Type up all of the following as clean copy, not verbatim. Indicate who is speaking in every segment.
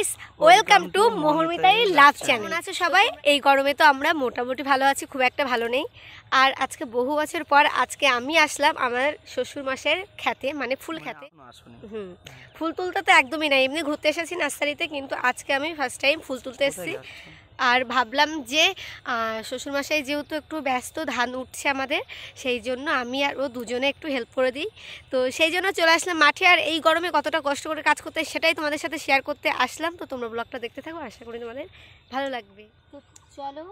Speaker 1: Guys, welcome to মোহমিতাই love channel. আছে সবাই? এই গরমে তো আমরা মোটামুটি ভালো আছি, খুব একটা ভালো নেই। আর আজকে বহু বছর পর আজকে আমি আসলাম আমার শ্বশুর মাসের খেতে, মানে ফুল খেতে। ফুল তুলতে তো একদমই নাই, এমনি ঘুরতে এসেছি নার্সারিতে, কিন্তু আজকে আমি ফার্স্ট টাইম ফুল তুলতে এসেছি। আর ভাবলাম যে শ্বশুরমশাই যেহেতু একটু ব্যস্ত, ধান উঠছে আমাদের, সেই জন্য আমি আর ও দুজনে একটু হেল্প করে দিই। তো সেই জন্য চলে আসলাম মাঠে। আর এই গরমে কতটা কষ্ট করে কাজ করতে, সেটাই তোমাদের সাথে শেয়ার করতে আসলাম। তো তোমরা ব্লগটা দেখতে থাকো, আশা করি তোমাদের ভালো লাগবে। তো চলো।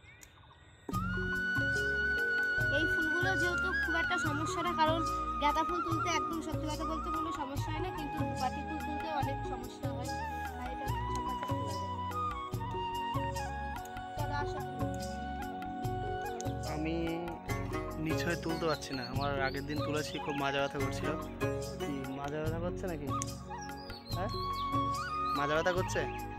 Speaker 1: এই ফুলগুলো যেহেতু খুব একটা সমস্যা না, কারণ গাঁদা ফুল তুলতে একদম সত্যি কথা বলতে কোনো সমস্যা হয় না, কিন্তু বাটি ফুল তুলতে অনেক সমস্যা হয়। আর এটা
Speaker 2: আমি নিচ হয়ে তুলতে পারছি না। আমার আগের দিন তুলেছি, খুব মাজা ব্যথা করছিল। কি মাজা ব্যথা করছে নাকি? হ্যাঁ, মাজা ব্যথা করছে।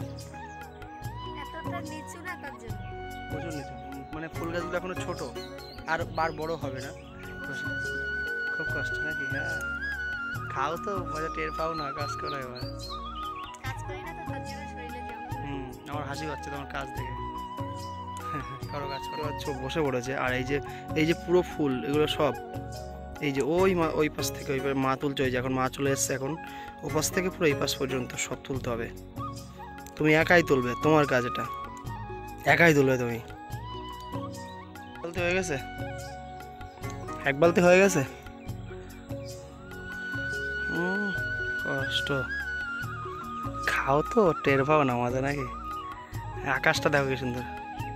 Speaker 1: এতটা নিচু না, তার জন্য
Speaker 2: প্রচুর নিচু। মানে ফুল গাছগুলো এখনো ছোট, আর বার বড় হবে না, খুব কষ্ট নাকি? হ্যাঁ, খাও তো মজা টের পাও না, কাজ করো এবার।
Speaker 1: কাজ করি না তো তার জন্য শরীরে যেমন।
Speaker 2: আমার হাসি পাচ্ছে তোমার কাজ দেখে। করো কাজ করো। বসে পড়েছে। আর এই যে পুরো ফুল এগুলো সব, এই যে ওই পাশ থেকে ওই মা তুলছে। ওই যে এখন মা চলে এসছে, এখন ও পাশ থেকে পুরো এই পাশ পর্যন্ত সব তুলতে হবে। তুমি একাই তুলবে, তোমার কাজ এটা, একাই তুলবে তুমি। বালতি হয়ে গেছে, এক বালতি হয়ে গেছে। কষ্ট, খাও তো টের পাও না মজা নাকি? আকাশটা দেখো কি সুন্দর,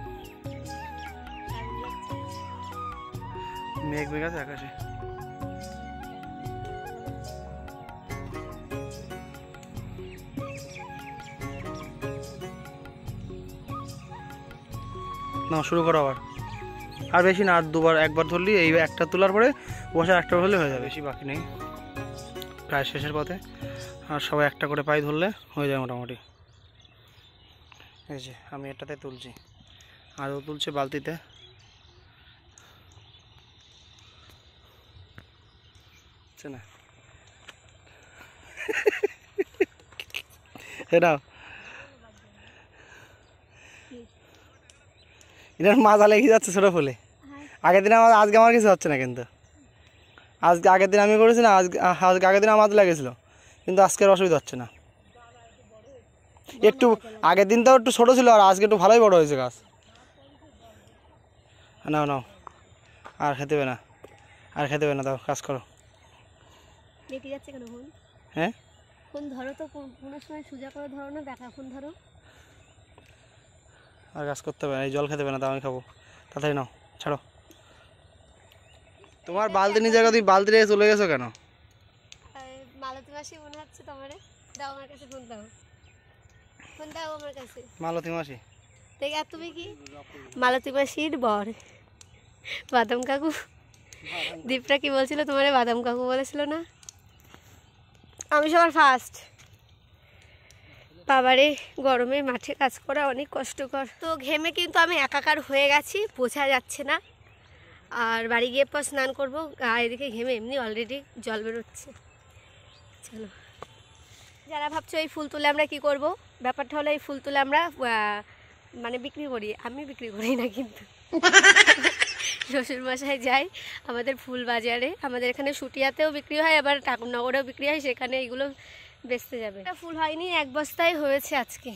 Speaker 2: মেঘ মেঘ আছে আকাশে। না, শুরু করো আবার। আর বেশি না, আর দুবার, একবার ধরলি, এই একটা তোলার পরে বসে একটা হলে হয়ে যাবে। বেশি বাকি নেই, প্রায় শেষের পথে। আর সবাই একটা করে পায়ে ধরলে হয়ে যায় মোটামুটি। এই যে আমি এটাতে তুলছি, আরও তুলছে বালতিতে। না এটাও এটার মাজা লেগে যাচ্ছে ছোটো ফুলে। আগের দিন আজকে আমার কিছু হচ্ছে না, কিন্তু আগের দিন আমি করেছি না, আগের দিন আমার লেগেছিলো, কিন্তু আজকের অসুবিধা হচ্ছে না। একটু আগের দিন তো একটু ছোটো ছিল, আর আজকে একটু ভালোই বড় হয়েছে গাছ। নাও নাও, আর খেতে হবে না, আর খেতে হবে না, দাও কাজ করো। হ্যাঁ,
Speaker 1: ফোন ধরো তো, কোনো সময় সোজা করে ধরো না, দেখা ফোন ধরো।
Speaker 2: আর কাজ করতে হবে না, এই জল খেতে হবে না, দাও আমি খাবো। তাড়াতাড়ি নাও, ছাড়ো। তোমার বালতি নিয়ে জায়গা, তুমি বালতি রেখে চলে গেছো কেন?
Speaker 1: মালতী মাসি মনে হচ্ছে তোমারে। দাও আমার কাছে ফোন, দাও ফোন, দাও আমার কাছে।
Speaker 2: মালতী মাসি
Speaker 1: দেখ, আর তুমি কি মালতী মাসির বর বাদাম কাকু? দীপরা কি বলছিল তোমারে, বাদাম কাকু বলেছিল না? আমি সবার ফার্স্ট। বাবারে, গরমে মাঠে কাজ করা অনেক কষ্টকর। তো ঘেমে কিন্তু আমি একাকার হয়ে গেছি, বোঝা যাচ্ছে না। আর বাড়ি গিয়ে পর স্নান করবো। এদিকে ঘেমে এমনি অলরেডি জল বেরোচ্ছে। চলো। যারা ভাবছো এই ফুল তুলে আমরা কি করব, ব্যাপারটা হলো এই ফুল তুলে আমরা মানে বিক্রি করি। আমি বিক্রি করি না, কিন্তু শ্বশুরমশাই যায় আমাদের ফুল বাজারে। আমাদের এখানে শুটিয়াতেও বিক্রি হয়, আবার ঠাকুরনগরেও বিক্রি হয়, সেখানে এইগুলো বেচতে যাবে। ফুল হয়নি, এক বস্তাই হয়েছে আজকে।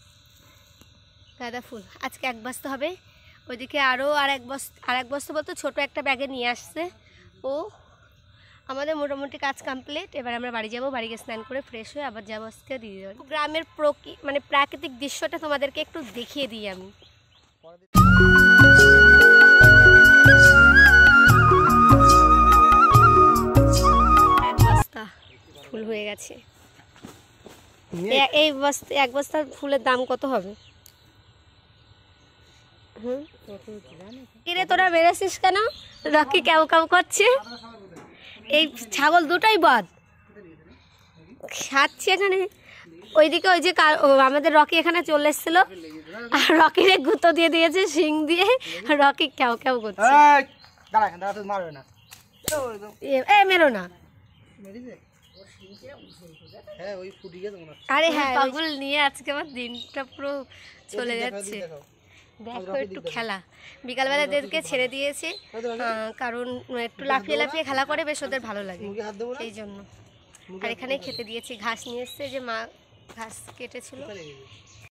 Speaker 1: গাঁদা ফুল আজকে এক বস্তা হবে। ওইদিকে আরও আর এক বস্তা বলতে ছোটো একটা ব্যাগে নিয়ে আসছে ও। আমাদের মোটামুটি কাজ কমপ্লিট। এবার আমরা বাড়ি যাব, বাড়ি গিয়ে স্নান করে ফ্রেশ হয়ে আবার যাবো আজকে দিয়ে দেবো। গ্রামের মানে প্রাকৃতিক দৃশ্যটা তোমাদেরকে একটু দেখিয়ে দিই আমি। এক বস্তা ফুল হয়ে গেছে। এই এক বস্তার ফুলের দাম কত হবে? কিরে তোরা বেরোছিস কেন? রকি কেউ কেউ করছে। এই ছাগল দুটোই বদ খাচ্ছে এখানে। ওইদিকে ওই যে আমাদের রকি এখানে চলে এসেছিল, আর রকিরে গুঁতো দিয়ে দিয়েছে শিং দিয়ে। রকি কেউ কেউ করছে। এ মেরো না,
Speaker 2: হ্যাঁ ওই ফুটি গেছে মনে হচ্ছে।
Speaker 1: আরে হ্যাঁ, পাগল নিয়ে আজকে আমার দিনটা পুরো চলে যাচ্ছে। দেখো একটু খেলা, বিকালবেলা এদেরকে ছেড়ে দিয়েছি কারণ একটু লাফিয়ে লাফিয়ে খেলা করে, বেশ ওদের ভালো লাগে এই জন্য। আর এখানে খেতে দিয়েছি, ঘাস নিয়ে এসছে যে মা ঘাস কেটেছিল।